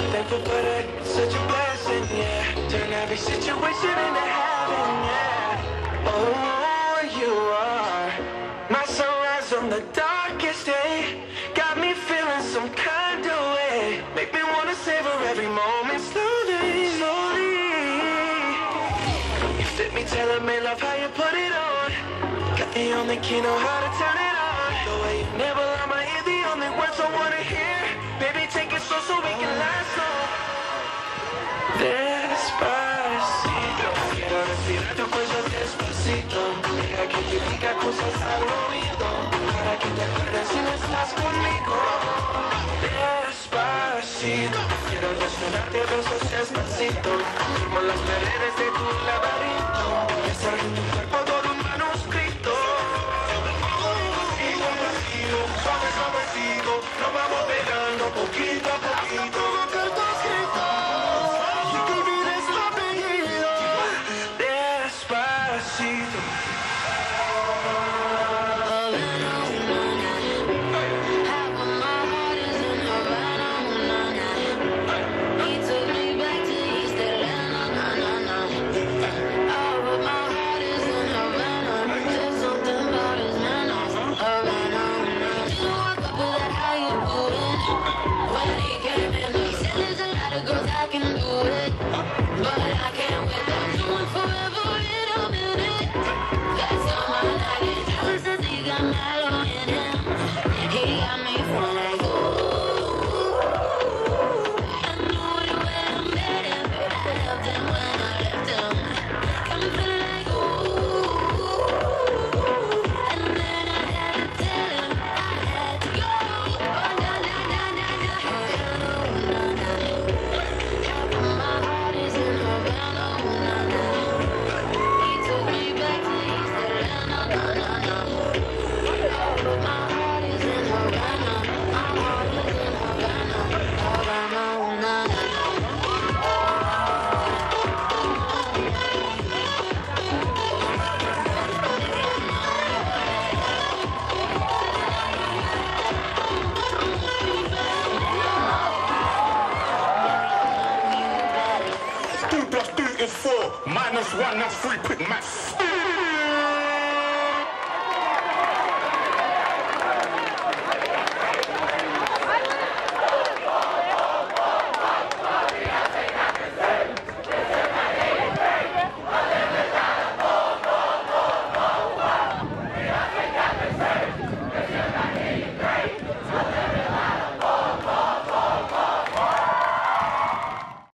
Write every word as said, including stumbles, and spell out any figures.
Thankful for that, such a blessing, yeah. Turn every situation into heaven, yeah. Oh, you are my sunrise on the darkest day. Got me feeling some kind of way. Make me wanna savor every moment slowly, slowly. You fit me, telling me love how you put it on. Got the only key, know how to turn it on. The way you never lie my ear, the only words I wanna hear. Baby, take it slow so we can last long. Despacito, quiero respirar tu cuello despacito. Deja que te diga cosas al oído, para que te acuerdes si no estás conmigo. Despacito, quiero desnudarte besos despacito. Firmo las paredes de tu laberinto, besar en tu cuerpo todo un manuscrito. Sigo vacío, suave suavecito, nos vamos pegando poquito a poquito. Minus one, that's three, quick maths.